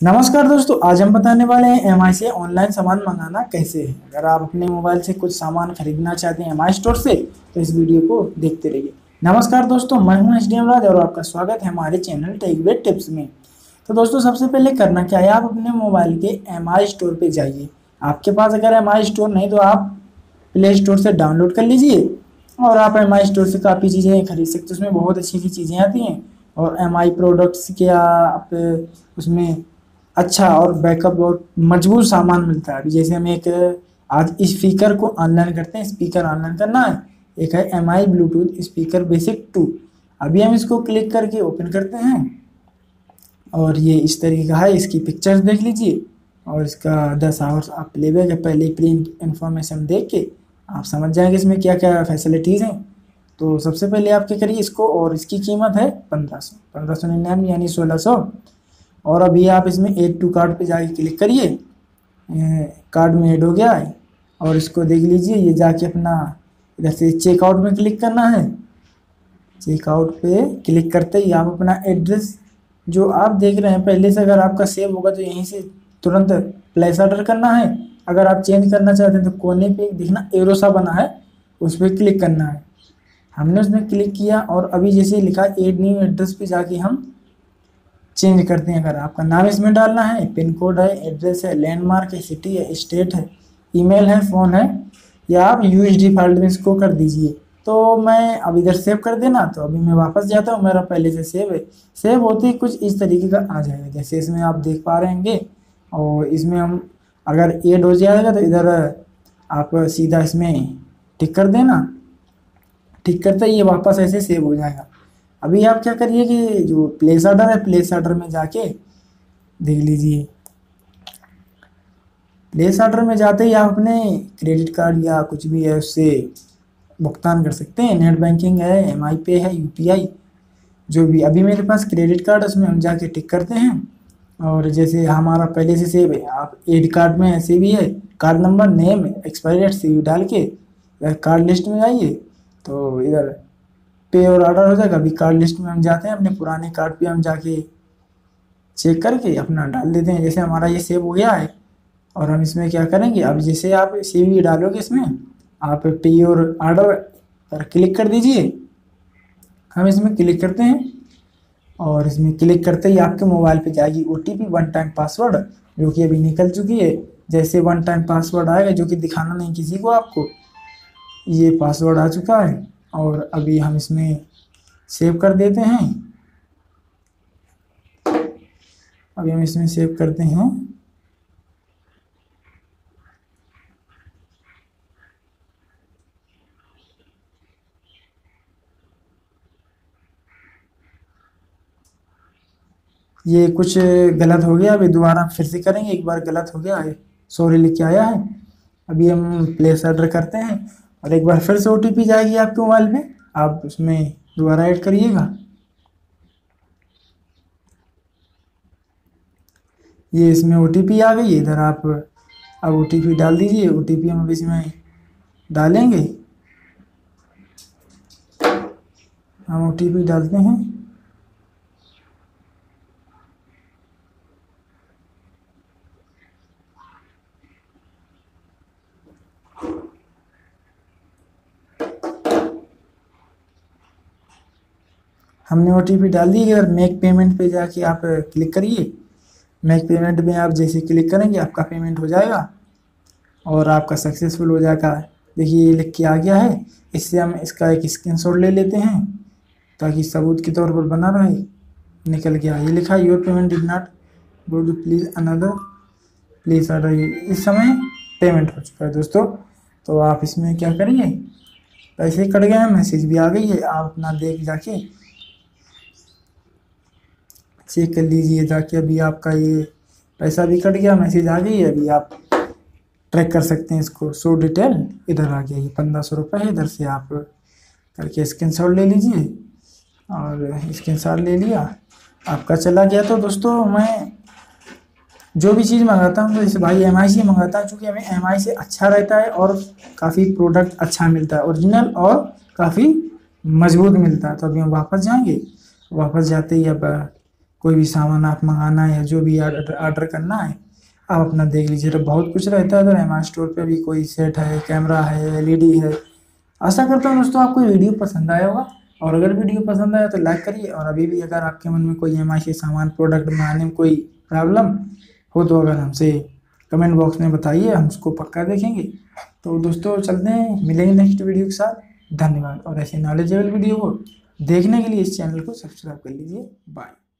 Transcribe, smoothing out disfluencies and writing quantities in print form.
नमस्कार दोस्तों, आज हम बताने वाले हैं एमआई से ऑनलाइन सामान मंगाना कैसे है। अगर आप अपने मोबाइल से कुछ सामान खरीदना चाहते हैं एमआई स्टोर से तो इस वीडियो को देखते रहिए। नमस्कार दोस्तों, मैं हूं एचडीएम राज और आपका स्वागत है हमारे चैनल टेक टिप्स में। तो दोस्तों, सबसे पहले करना क्या है, आप अपने मोबाइल के एमआई स्टोर पे जाइए। आपके पास अगर एमआई स्टोर नहीं तो आप प्ले स्टोर से डाउनलोड कर लीजिए और आप एमआई स्टोर से काफ़ी चीज़ें खरीद सकते हैं। उसमें बहुत अच्छी अच्छी चीज़ें आती हैं और एमआई प्रोडक्ट्स के आप उसमें अच्छा और बैकअप और मजबूत सामान मिलता है। अभी जैसे हम एक आज स्पीकर को ऑनलाइन करते हैं, स्पीकर ऑनलाइन करना है। एक है एमआई ब्लूटूथ स्पीकर बेसिक 2। अभी हम इसको क्लिक करके ओपन करते हैं और ये इस तरीके का है। इसकी पिक्चर्स देख लीजिए और इसका 10 आवर्स आप प्लेबैक है। पहले प्री इंफॉर्मेशन देख के आप समझ जाएंगे इसमें क्या क्या फैसिलिटीज़ हैं। तो सबसे पहले आप क्या करिए इसको, और इसकी कीमत है 1599 यानी 1600। और अभी आप इसमें ऐड टू कार्ट पे जाके क्लिक करिए। कार्ड में ऐड हो गया है और इसको देख लीजिए। ये जाके अपना इधर से चेकआउट में क्लिक करना है। चेकआउट पे क्लिक करते ही आप अपना एड्रेस जो आप देख रहे हैं पहले से अगर आपका सेव होगा तो यहीं से तुरंत प्लेस ऑर्डर करना है। अगर आप चेंज करना चाहते हैं तो कोने पे एक दिखना एरो सा बना है, उस पर क्लिक करना है। हमने उसमें क्लिक किया और अभी जैसे लिखा ऐड न्यू एड्रेस पे जाके हम चेंज करते हैं। अगर आपका नाम इसमें डालना है, पिन कोड है, एड्रेस है, लैंडमार्क है, सिटी है, स्टेट है, ईमेल है, फ़ोन है, या आप यूएसडी फाइल में इसको कर दीजिए। तो मैं अब इधर सेव कर देना, तो अभी मैं वापस जाता हूँ। मेरा पहले से सेव है। सेव होते ही कुछ इस तरीके का आ जाएगा जैसे इसमें आप देख पा रहे होंगे। और इसमें हम अगर ऐड हो जाएगा तो इधर आप सीधा इसमें टिक कर देना। टिक करते ही ये वापस ऐसे सेव हो जाएगा। अभी आप क्या करिए कि जो प्लेस ऑर्डर है, प्लेस ऑर्डर में जाके देख लीजिए। प्लेस ऑर्डर में जाते ही आप अपने क्रेडिट कार्ड या कुछ भी है उससे भुगतान कर सकते हैं। नेट बैंकिंग है, एमआई पे है, यूपीआई, जो भी। अभी मेरे पास क्रेडिट कार्ड, उसमें हम जाके टिक करते हैं और जैसे हमारा पहले से सेव है, आप एड कार्ड में ऐसे भी है, card number, name, expiry date से डाल के इधर कार्ड लिस्ट में जाइए तो इधर पे और ऑर्डर हो जाएगा। अभी कार्ड लिस्ट में हम जाते हैं, अपने पुराने कार्ड पे हम जाके चेक करके अपना डाल देते हैं। जैसे हमारा ये सेव हो गया है और हम इसमें क्या करेंगे, अब जैसे आप सीवी डालोगे इसमें आप पे और ऑर्डर पर क्लिक कर दीजिए। हम इसमें क्लिक करते हैं और इसमें क्लिक करते ही आपके मोबाइल पे जाएगी ओटीपी, वन टाइम पासवर्ड, जो कि अभी निकल चुकी है। जैसे वन टाइम पासवर्ड आएगा, जो कि दिखाना नहीं किसी को आपको, ये पासवर्ड आ चुका है। और अभी हम इसमें सेव कर देते हैं। अभी हम इसमें सेव करते हैं। ये कुछ गलत हो गया, अभी दोबारा फिर से करेंगे। एक बार गलत हो गया है, सॉरी लिख के आया है। अभी हम प्लेस ऑर्डर करते हैं और एक बार फिर से ओटीपी जाएगी आपके मोबाइल में, आप उसमें दोबारा ऐड करिएगा। ये इसमें ओटीपी आ गई है। इधर आप अब ओटीपी डाल दीजिए। ओटीपी हम अब इसमें डालेंगे। हम ओटीपी डालते हैं। हमने ओटीपी डाल दी। अगर मेक पेमेंट पे जाके आप क्लिक करिए। मेक पेमेंट में आप जैसे क्लिक करेंगे आपका पेमेंट हो जाएगा और आपका सक्सेसफुल हो जाएगा। देखिए ये लिख के आ गया है। इससे हम इसका एक स्क्रीनशॉट ले लेते हैं ताकि सबूत के तौर पर बना रहे। निकल गया, ये लिखा your payment did not go to please another please order. इस समय पेमेंट हो चुका है दोस्तों। तो आप इसमें क्या करिए, पैसे कट गए हैं, मैसेज भी आ गई है, आप अपना देख जाके चेक कर लीजिए जाके। अभी आपका ये पैसा भी कट गया, मैसेज आ गई है। अभी आप ट्रैक कर सकते हैं इसको। शो डिटेल इधर आ गया, ये 1500 रुपये है। इधर से आप करके स्क्रीनशॉट ले लीजिए और स्क्रीनशॉट ले लिया, आपका चला गया। तो दोस्तों, मैं जो भी चीज़ मंगाता हूँ तो जैसे भाई एमआई से मंगाता हूँ, क्योंकि हमें एमआई से अच्छा रहता है और काफ़ी प्रोडक्ट अच्छा मिलता है, ओरिजिनल और काफ़ी मजबूत मिलता है। तो अभी हम वापस जाएंगे। वापस जाते ही अब कोई भी सामान आप मंगाना है या जो भी ऑर्डर करना है आप अपना देख लीजिए। तो बहुत कुछ रहता है। तो एम स्टोर पे भी कोई सेट है, कैमरा है, एलईडी है। आशा करता हूँ दोस्तों आपको ये वीडियो पसंद आया होगा, और अगर वीडियो पसंद आया तो लाइक करिए। और अभी भी अगर आपके मन में कोई एम आई से सामान प्रोडक्ट मंगाने में कोई प्रॉब्लम हो तो अगर हमसे कमेंट बॉक्स में बताइए, हम उसको पक्का देखेंगे। तो दोस्तों चलते हैं, मिलेंगे नेक्स्ट वीडियो के साथ। धन्यवाद। और ऐसे नॉलेजेबल वीडियो को देखने के लिए इस चैनल को सब्सक्राइब कर लीजिए। बाय।